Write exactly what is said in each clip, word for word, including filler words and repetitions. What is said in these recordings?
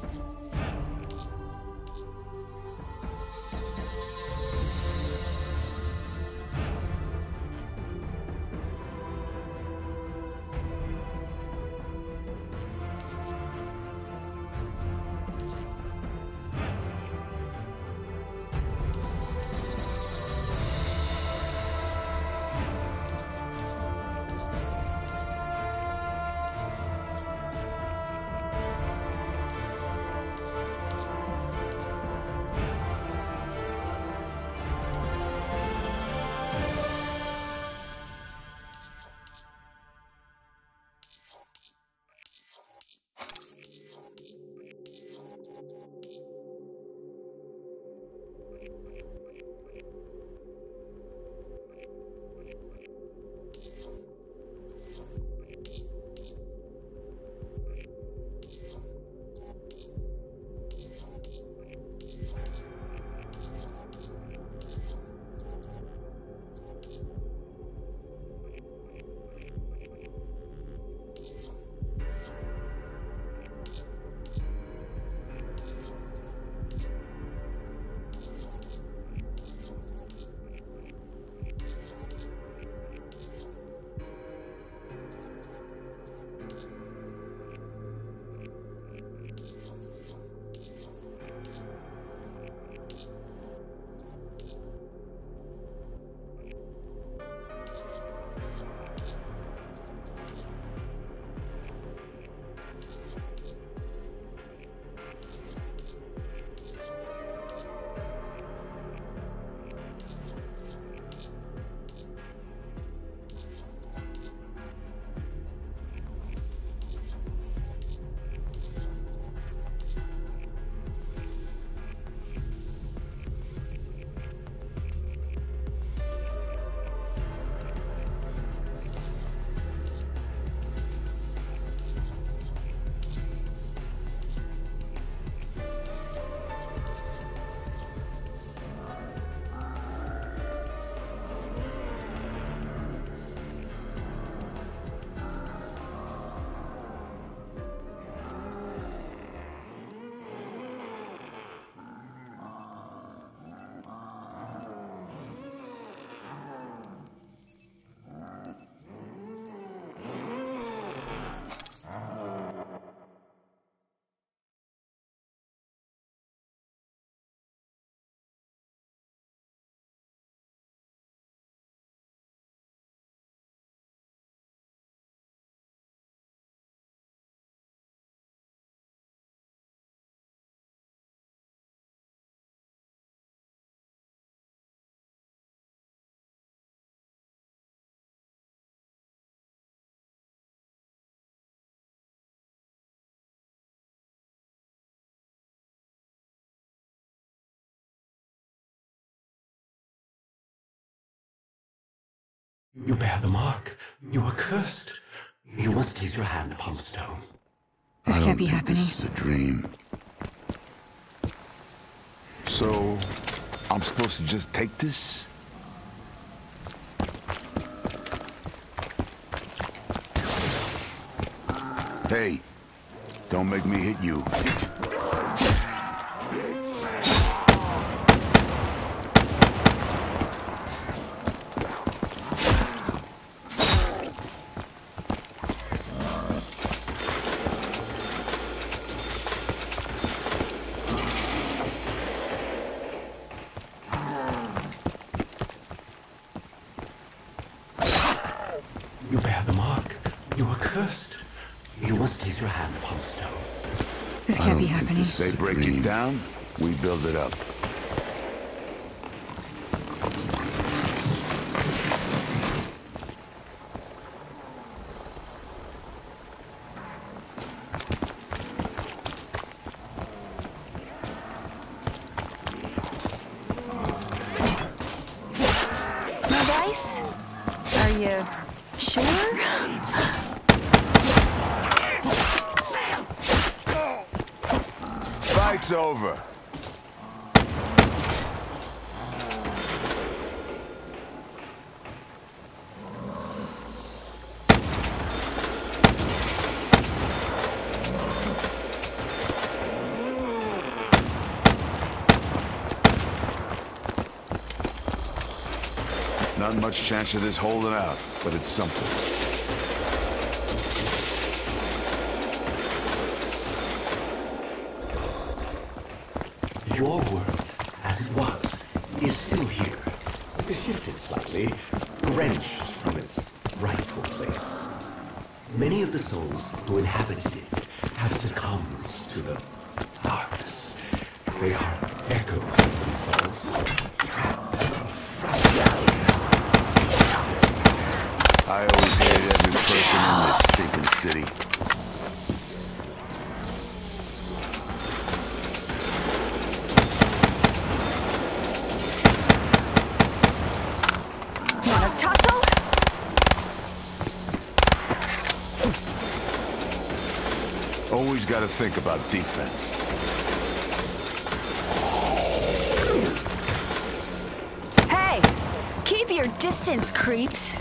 You bear the mark. You are cursed. You must place your hand upon the stone. This can't be happening. This is a dream. So, I'm supposed to just take this? Hey, don't make me hit you. You bear the mark. You are cursed. You must place your hand upon the stone. This can't be happening. They break it down, we build it up. My dice? Are you sure? Fight's over. Not much chance of this holding out, but it's something. Your world, as it was, is still here. It is shifted slightly, wrenched from its rightful place. Many of the souls who inhabited it have succumbed to the darkness. They are echoes of themselves, trapped in fragile. I always hated every person in this stinking city. Want a tussle? Always gotta think about defense. Hey! Keep your distance, creeps.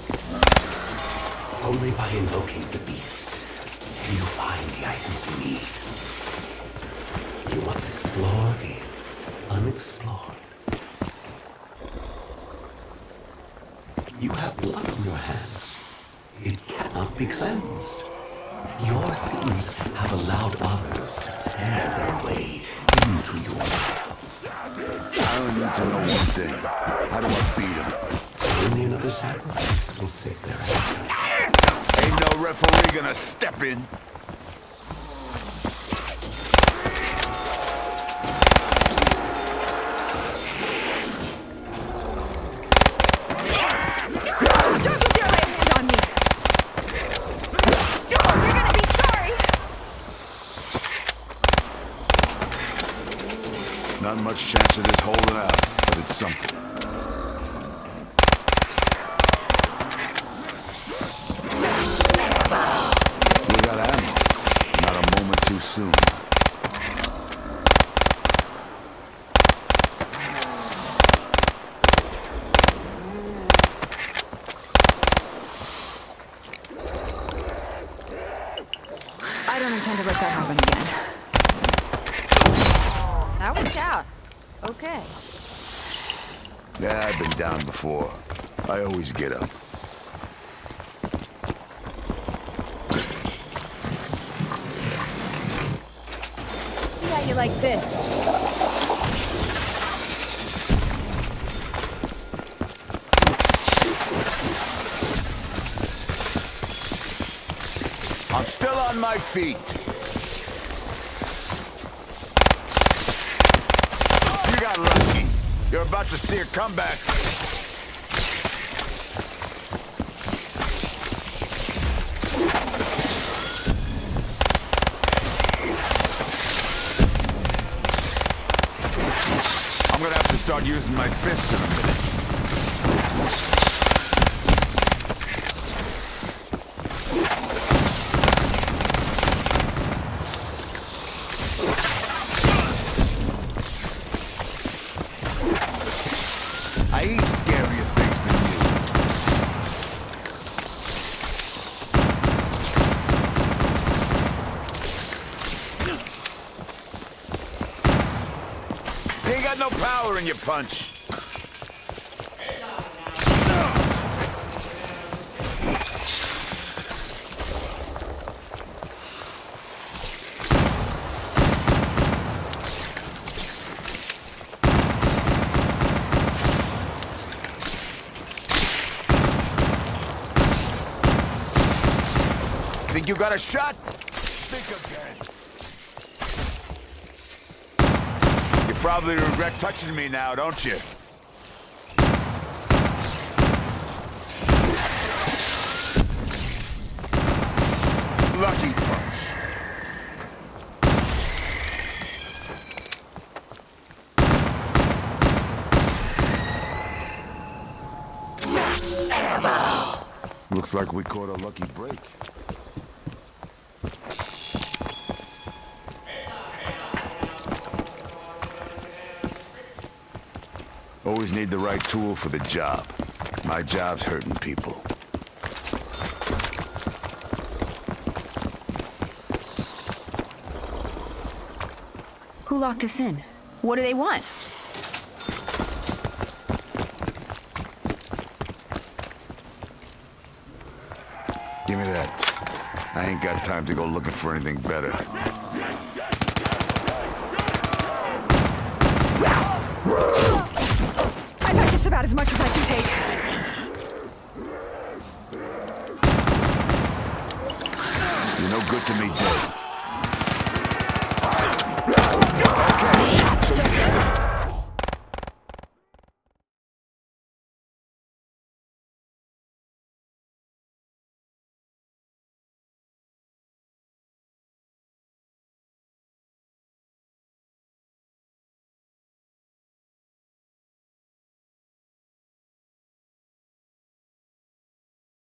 Only by invoking the beast can you find the items you need. You must explore the unexplored. You have blood on your hands. It cannot be cleansed. Your sins have allowed others to tear their way into your world. I only need to know one thing. How do I beat him? Only another sacrifice will save their anger. Ain't no referee gonna step in. Not much chance of this holding out, but it's something. We got ammo. Not a moment too soon. I don't intend to let that happen again. That worked out. Okay. Yeah, I've been down before. I always get up. See how you like this. I'm still on my feet. You got lucky. You're about to see a comeback. I'm gonna have to start using my fists in a minute. I eat scarier things than you. You ain't got no power in your punch. Think you got a shot? Think again. You probably regret touching me now, don't you? Lucky punch. Max ammo. Looks like we caught a lucky break. Always need the right tool for the job. My job's hurting people. Who locked us in? What do they want? I ain't got time to go looking for anything better. I got just about as much as I can take.